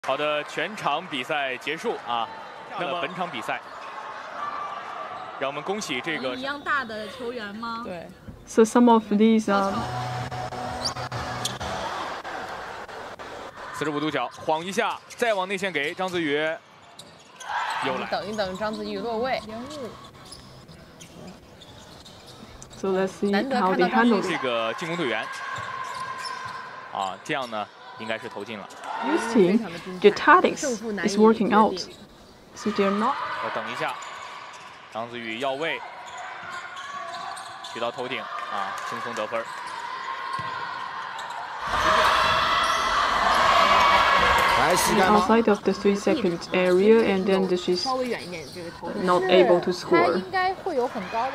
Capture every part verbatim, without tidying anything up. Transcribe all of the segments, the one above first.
好的，全场比赛结束啊。那么本场比赛，让我们恭喜这个一样大的球员吗？ 对。 So some of these are. 四十五度角，晃一下，再往内线给张子宇。又来。 等一等，张子宇落位。 So let's see how they handle 这个进攻队员。啊，这样呢，应该是投进了。 Youth team, their tactics is working out. So they're not. 我等一下，张子宇要位，举到头顶啊，轻松得分。 Outside of the three second area, and then this is not able to score. 应该会有很高的。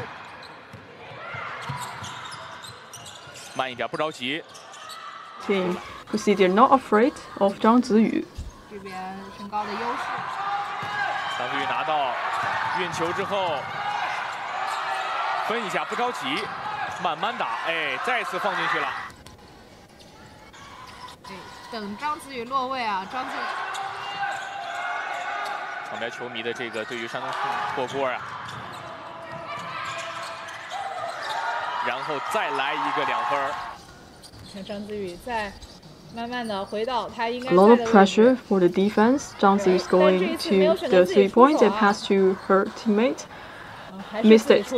慢一点，不着急。 Team, who see they're not afraid of 张子宇。 这边身高的优势。 张子宇拿到运球之后，分一下，不着急，慢慢打，哎，再次放进去了。 等张子宇落位啊，张子宇。 旁边球迷的这个对于山东火锅啊，然后再来一个两分。 看张子宇在慢慢的回到他应该。 A lot of pressure for the defense. 张子宇 is going to the three point and pass to her teammate. Missed it.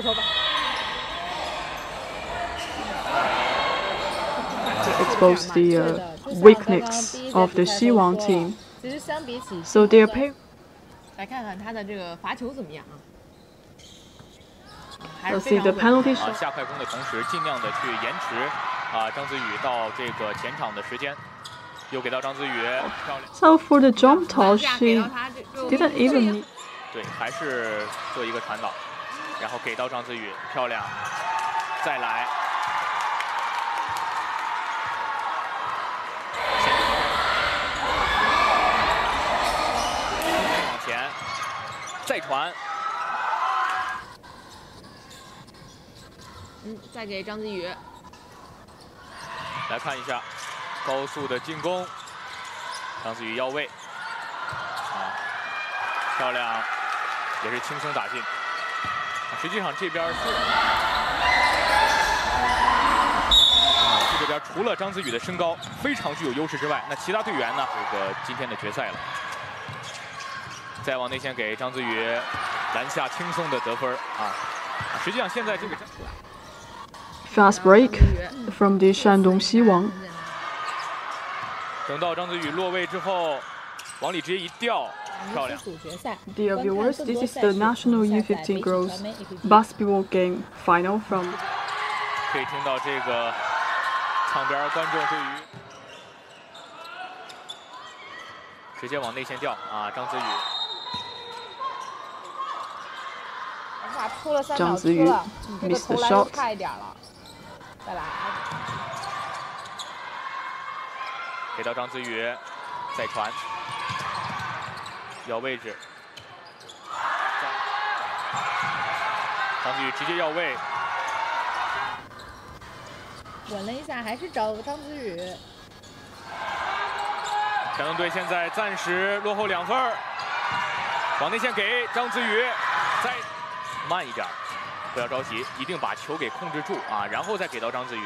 Expose the uh, weakness of the 希望 team. 其实相比起 So they are pay. 来看看他的这个罚球怎么样啊？ Let's see the penalty 啊， shot. 下快攻的同时，尽量的去延迟啊张子宇到这个前场的时间。又给到张子宇，漂亮。 So for the jump toss, she didn't even need. 对，还是做一个传导，然后给到张子宇，漂亮，再来。 往前，再传。 嗯，再给张子宇。 来看一下高速的进攻，张子宇要位，啊，漂亮，也是轻松打进。实际上这边是。 这边除了张子宇的身高非常具有优势之外，那其他队员呢？这个今天的决赛了。再往内线给张子宇篮下轻松的得分啊！实际上现在这个 Fast break from the 山东希望。 等到张子宇落位之后，往里直接一吊，漂亮。 Dear viewers, this is the National U fifteen Girls Basketball Game Final from. 可以听到这个。 场边观众对于直接往内线吊啊，张子宇。 哇，出了三秒张子宇了，这个投篮又 shot 差一点了。再来， 给到张子宇，再传，要位置。张子宇直接要位。 稳了一下，还是找张子宇。 山东队现在暂时落后两分，往内线给张子宇，再慢一点，不要着急，一定把球给控制住啊，然后再给到张子宇。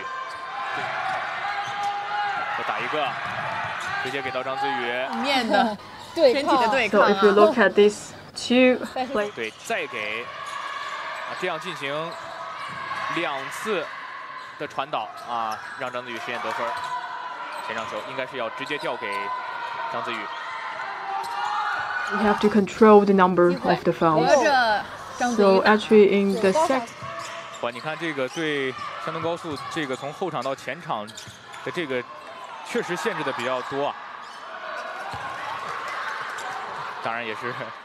再打一个，直接给到张子宇。 面的对身体的对抗 So if you look at this two play. 对，再给啊，这样进行两次。 的传导啊，让张子宇实现得分。前场球应该是要直接调给张子宇。 We have to control the number of the fouls. So actually in the second. 哇，你看这个对山东高速这个从后场到前场的这个确实限制的比较多啊。当然也是